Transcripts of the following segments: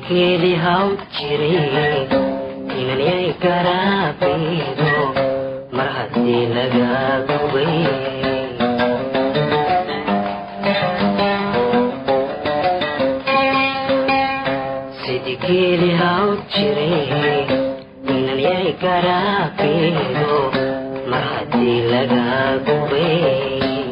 sidikeedii haw jiray inan yay garaabaydo mar haddii laga gubay sidikeedii haw jiray inan yay garaabaydo mar haddii laga gubay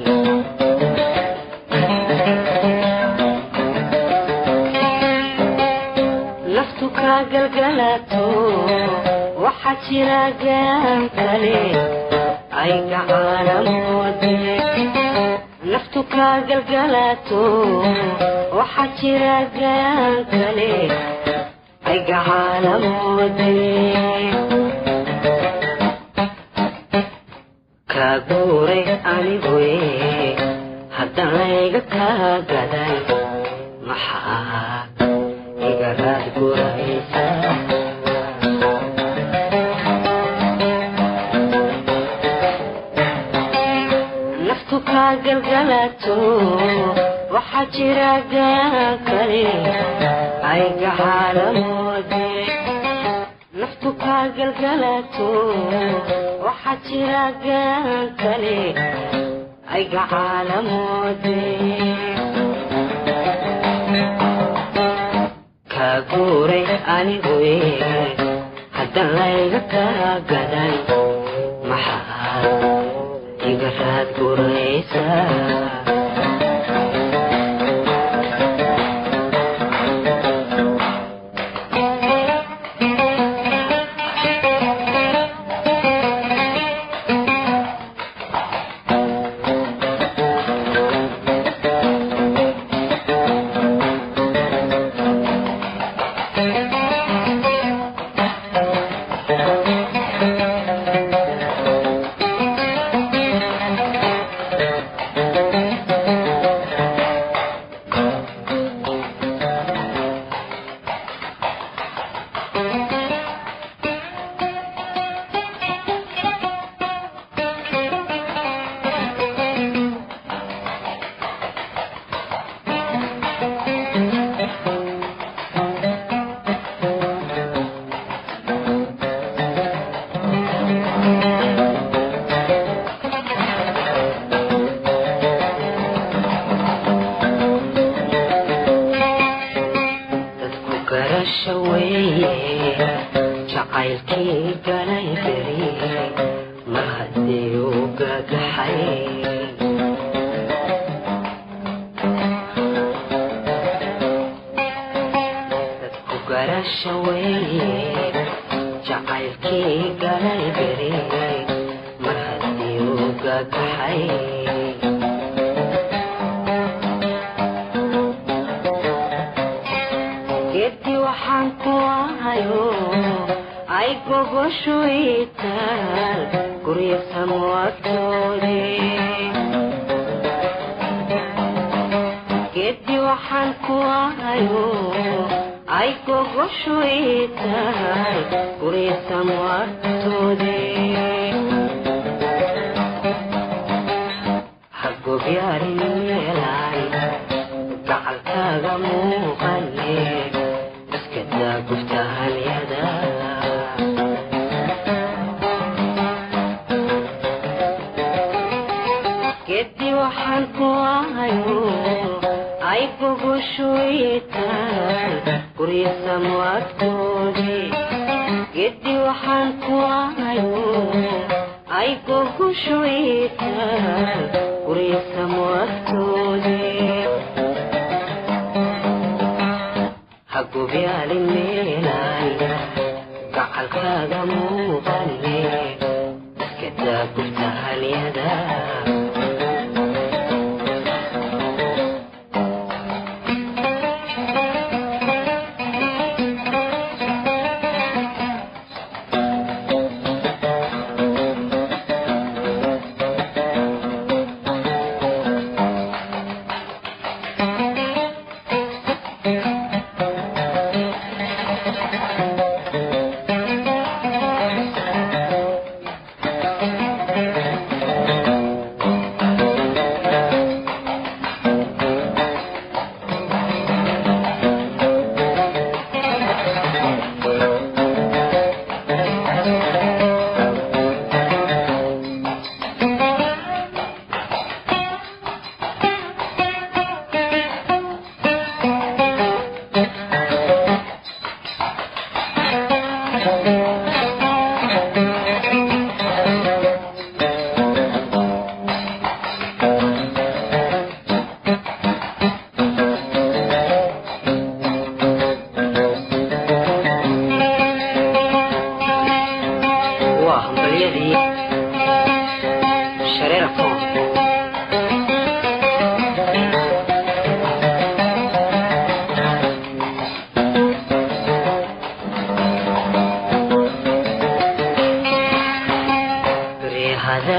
galgalato waxa jira gaan kale ay gacalamoode naftu ka galgalato waxa jira gaan kale ay gacalamoode ka guure anigu haddaan layga ka gaday maxaa igaraad guraysa naftu ka galgalato waxa jira gaan kale ay gacalamoode naftu ka galgalato waxa jira gaan kale ay gacalamoode guure anigu haddaan layga ka gaday maxaa igaraad guraysa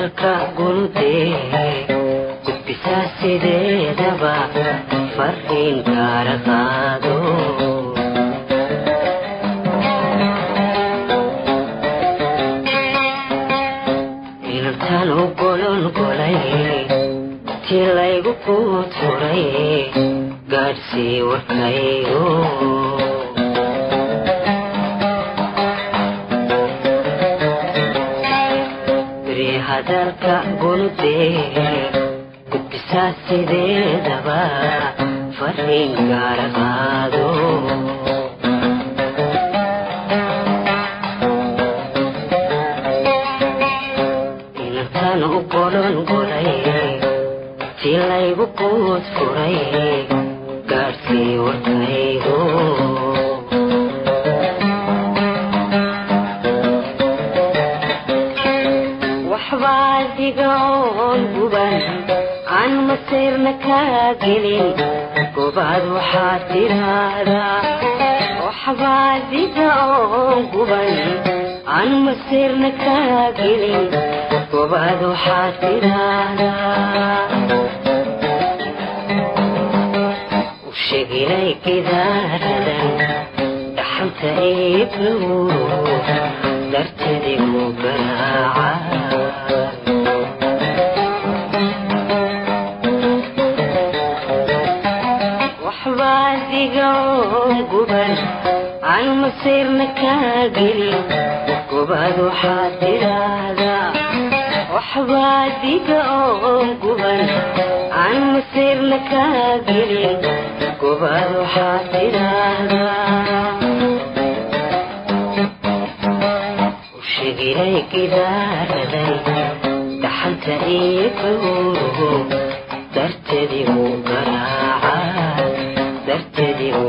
hadalka gundee gudbisaa sideedaba fariin gaara qaado inantaan u golon golay tii laygu kuturay gaadhsii warkaygo hadalka gundee gudbisaa sideedaba fariin gaara qaado inantaan u golon golay tii laygu quud furay gaadhsii warkaygo waxbaadigoon guban aan masiirna kaa gelin gobaad waxaad tiraahdaa waxbaadigoon guban aan masiirna kaa gelin gobaad waxaad tiraahdaa u sheegilay gidaaradan dhaxanta iibnuuru dartadigu garaaca waxbaadigoon guban aan masiirna kaa gelin gobaad waxaad tiraahdaa waxbaadigoon guban aan masiirna kaa gelin gobaad waxaad tiraahdaa u sheegilay gidaaraday dhaxanta iibnuuru dartadigu garaaca dartadigu